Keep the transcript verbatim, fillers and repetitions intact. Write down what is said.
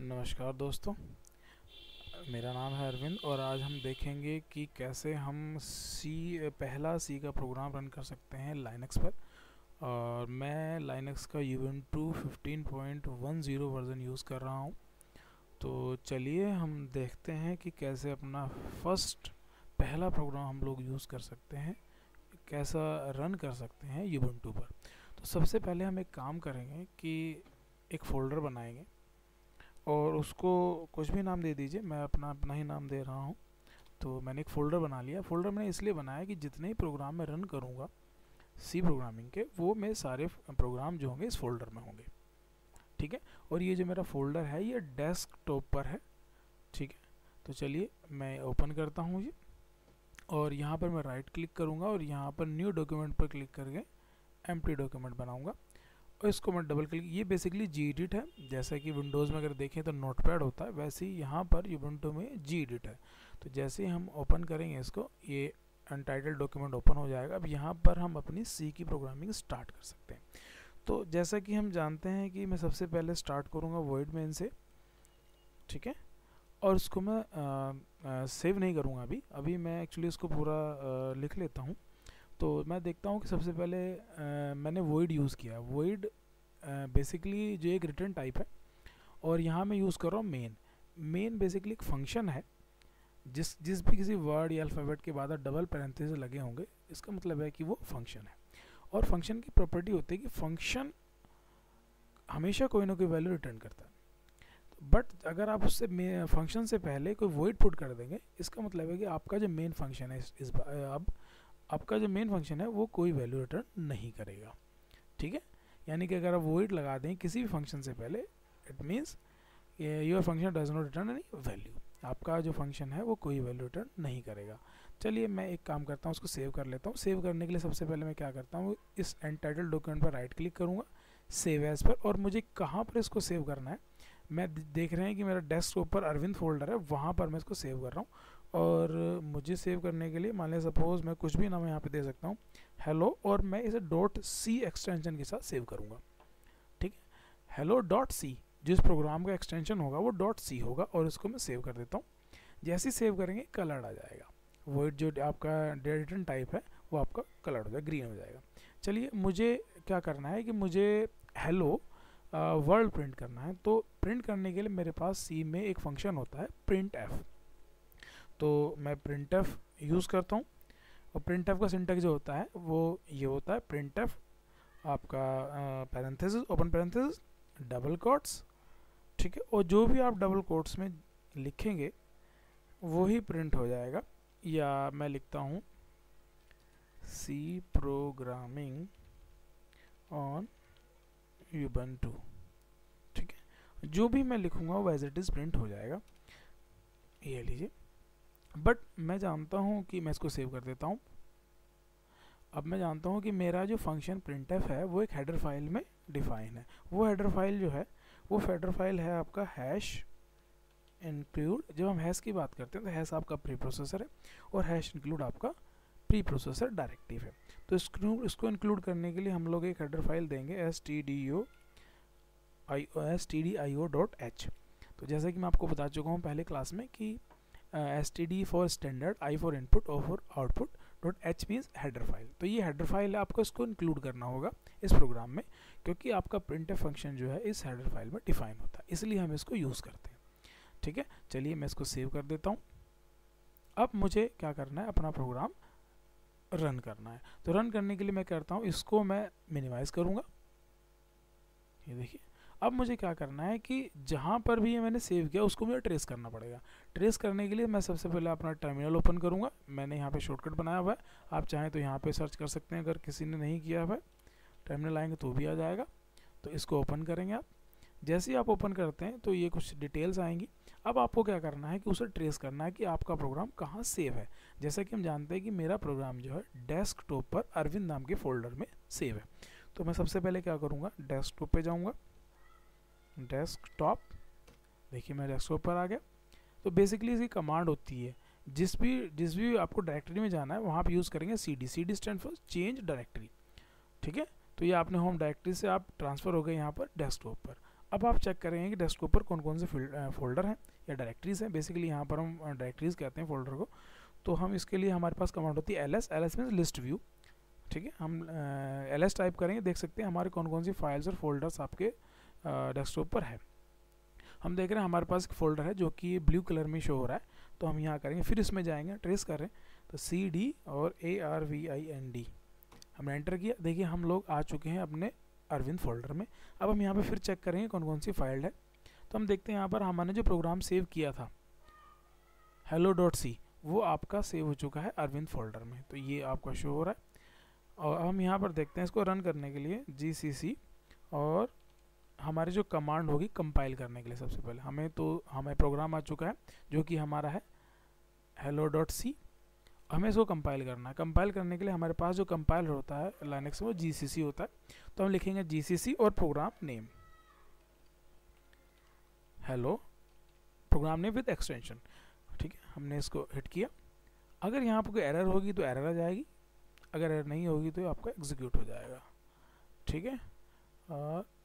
नमस्कार दोस्तों, मेरा नाम है अरविंद और आज हम देखेंगे कि कैसे हम सी पहला सी का प्रोग्राम रन कर सकते हैं लाइनक्स पर। और मैं लाइनक्स का Ubuntu fifteen point ten version use कर रहा हूँ। तो चलिए हम देखते हैं कि कैसे अपना फर्स्ट पहला प्रोग्राम हम लोग यूज़ कर सकते हैं, कैसा रन कर सकते हैं यूबुंटू पर। तो सबसे पहले हम एक काम करेंगे कि एक फ़ोल्डर बनाएंगे और उसको कुछ भी नाम दे दीजिए। मैं अपना अपना ही नाम दे रहा हूँ। तो मैंने एक फ़ोल्डर बना लिया। फ़ोल्डर मैंने इसलिए बनाया कि जितने ही प्रोग्राम मैं रन करूँगा सी प्रोग्रामिंग के, वो मेरे सारे प्रोग्राम जो होंगे इस फोल्डर में होंगे। ठीक है। और ये जो मेरा फोल्डर है ये डेस्कटॉप पर है। ठीक है। तो चलिए मैं ओपन करता हूँ ये, और यहाँ पर मैं राइट क्लिक करूँगा और यहाँ पर न्यू डॉक्यूमेंट पर क्लिक करके एम्प्टी डॉक्यूमेंट बनाऊँगा और इसको मैं डबल क्लिक। ये बेसिकली जी एडिट है। जैसा कि विंडोज़ में अगर देखें तो नोटपैड होता है, वैसे ही यहाँ पर यूबुंटू में जी एडिट है। तो जैसे ही हम ओपन करेंगे इसको, ये अनटाइटल्ड डॉक्यूमेंट ओपन हो जाएगा। अब यहाँ पर हम अपनी सी की प्रोग्रामिंग स्टार्ट कर सकते हैं। तो जैसा कि हम जानते हैं कि मैं सबसे पहले स्टार्ट करूँगा वॉइड मेन से। ठीक है। और उसको मैं आ, आ, सेव नहीं करूँगा अभी अभी मैं एक्चुअली इसको पूरा आ, लिख लेता हूँ। तो मैं देखता हूँ कि सबसे पहले आ, मैंने वॉइड यूज़ किया। वॉइड बेसिकली जो एक रिटर्न टाइप है, और यहाँ मैं यूज़ कर रहा हूँ मेन। मेन बेसिकली एक फंक्शन है। जिस जिस भी किसी वर्ड या अल्फ़ाबेट के बाद डबल पैरेंथेसिस लगे होंगे, इसका मतलब है कि वो फंक्शन है। और फंक्शन की प्रॉपर्टी होती है कि फंक्शन हमेशा कोई ना कोई वैल्यू रिटर्न करता है। बट अगर आप उससे फंक्शन से पहले कोई वॉइड पुट कर देंगे, इसका मतलब है कि आपका जो मेन फंक्शन है इस, इस अब आपका जो मेन फंक्शन है वो कोई वैल्यू रिटर्न नहीं करेगा। ठीक है। यानी कि अगर आप वॉइड लगा दें किसी भी फंक्शन से पहले, it means your function does not return any value. आपका जो फंक्शन है वो कोई वैल्यू रिटर्न नहीं करेगा। चलिए मैं एक काम करता हूँ, उसको सेव कर लेता हूँ। सेव करने के लिए सबसे पहले मैं क्या करता हूँ, इस एनटाइटल्ड डॉक्यूमेंट पर राइट क्लिक करूँगा, सेव एज पर। और मुझे कहाँ पर इसको सेव करना है, मैं देख रहे हैं कि मेरा डेस्कटॉप पर अरविंद फोल्डर है, वहाँ पर मैं इसको सेव कर रहा हूँ। और मुझे सेव करने के लिए मान लिया सपोज मैं कुछ भी नाम यहाँ पे दे सकता हूँ, हेलो, और मैं इसे डॉट सी एक्सटेंशन के साथ सेव करूँगा। ठीक है। हेलो डॉट सी, जिस प्रोग्राम का एक्सटेंशन होगा वो डॉट सी होगा, और इसको मैं सेव कर देता हूँ। जैसे ही सेव करेंगे कलर आ जाएगा। वॉइड जो आपका रिटर्न टाइप है वो आपका कलर हो जाएगा, ग्रीन हो जाएगा। चलिए मुझे क्या करना है कि मुझे हेलो वर्ल्ड प्रिंट करना है। तो प्रिंट करने के लिए मेरे पास सी में एक फंक्शन होता है प्रिंट एफ। तो मैं प्रिंट एफ यूज़ करता हूँ, और प्रिंट एफ का सिंटैक्स जो होता है वो ये होता है, प्रिंट एफ आपका parenthesis, open parenthesis, double quotes. ठीक है। और जो भी आप डबल कोट्स में लिखेंगे वो ही प्रिंट हो जाएगा। या मैं लिखता हूँ सी प्रोग्रामिंग ऑन यूबुंटू। ठीक है। जो भी मैं लिखूँगा वो एज इट इज़ प्रिंट हो जाएगा। ये लीजिए। बट मैं जानता हूँ कि मैं इसको सेव कर देता हूँ। अब मैं जानता हूँ कि मेरा जो फंक्शन प्रिंटफ है वो एक हेडर फाइल में डिफाइन है। वो हेडर फाइल जो है वो हेडर फाइल है आपका हैश इंक्लूड। जब हम हैश की बात करते हैं तो हैश आपका प्री प्रोसेसर है, और हैश इंक्लूड आपका प्री प्रोसेसर डायरेक्टिव है। तो इसको इसको इंक्लूड करने के लिए हम लोग एक हेडर फाइल देंगे, S T D O I S T D I O dot H. तो जैसा कि मैं आपको बता चुका हूँ पहले क्लास में कि S T D for standard, I for input, O for output, dot H means header file. तो ये हेडर फाइल है, आपको इसको इंक्लूड करना होगा इस प्रोग्राम में, क्योंकि आपका प्रिंटफ फंक्शन जो है इस हेडर फाइल में डिफाइन होता है, इसलिए हम इसको यूज़ करते हैं। ठीक है। चलिए मैं इसको सेव कर देता हूँ। अब मुझे क्या करना है, अपना प्रोग्राम रन करना है। तो रन करने के लिए मैं करता हूँ, इसको मैं मिनिमाइज़ करूँगा। ये देखिए। अब मुझे क्या करना है कि जहाँ पर भी ये मैंने सेव किया उसको मुझे ट्रेस करना पड़ेगा। ट्रेस करने के लिए मैं सबसे पहले अपना टर्मिनल ओपन करूँगा। मैंने यहाँ पे शॉर्टकट बनाया हुआ है, आप चाहें तो यहाँ पे सर्च कर सकते हैं अगर किसी ने नहीं किया हुआ है। टर्मिनल आएंगे तो भी आ जाएगा। तो इसको ओपन करेंगे आप। जैसे ही आप ओपन करते हैं तो ये कुछ डिटेल्स आएंगी। अब आपको क्या करना है कि उसे ट्रेस करना है कि आपका प्रोग्राम कहाँ सेव है। जैसा कि हम जानते हैं कि मेरा प्रोग्राम जो है डेस्कटॉप पर अरविंद नाम के फोल्डर में सेव है। तो मैं सबसे पहले क्या करूँगा, डेस्कटॉप पे जाऊँगा, डेस्कटॉप। देखिए मैं डेस्कटॉप पर आ गया। तो बेसिकली इसकी कमांड होती है, जिस भी जिस भी आपको डायरेक्टरी में जाना है वहाँ आप यूज़ करेंगे C D. C D stand for change directory. ठीक है। तो ये आपने होम डायरेक्टरी से आप ट्रांसफ़र हो गए यहाँ पर डेस्कटॉप पर। अब आप चेक करेंगे कि डेस्कटॉप पर कौन कौन से फोल्डर हैं या डायरेक्टरीज हैं। बेसिकली यहाँ पर हम डायरेक्टरीज कहते हैं फोल्डर को। तो हम इसके लिए हमारे पास कमांड होती है L S. L S means list view, ठीक है। हम एल एस टाइप करेंगे, देख सकते हैं हमारे कौन कौन सी फाइल्स और फोल्डर्स आपके डेस्कटॉप पर है। हम देख रहे हैं हमारे पास एक फोल्डर है जो कि ब्लू कलर में शो हो रहा है, तो हम यहाँ करेंगे, फिर इसमें जाएंगे, ट्रेस करें तो सी डी और A R V I N D हमने एंटर किया। देखिए हम लोग आ चुके हैं अपने अरविंद फोल्डर में। अब हम यहाँ पे फिर चेक करेंगे कौन कौन सी फाइल है। तो हम देखते हैं यहाँ पर हमने जो प्रोग्राम सेव किया था हेलो डॉट सी, वो आपका सेव हो चुका है अरविंद फोल्डर में, तो ये आपका शो हो रहा है। और हम यहाँ पर देखते हैं इसको रन करने के लिए जी सी सी, और हमारी जो कमांड होगी कंपाइल करने के लिए, सबसे पहले हमें तो हमें प्रोग्राम आ चुका है जो कि हमारा है हेलो डॉट सी। हमें इसको कंपाइल करना है। कंपाइल करने के लिए हमारे पास जो कंपाइलर होता है लाइनक्स में वो जी सी सी होता है, तो हम लिखेंगे जी सी सी और program name, hello program name with extension, ठीक है। हमने इसको हिट किया। अगर यहाँ पर कोई एरर होगी तो एरर आ जाएगी, अगर एरर नहीं होगी तो आपका एग्जीक्यूट हो जाएगा, ठीक है। और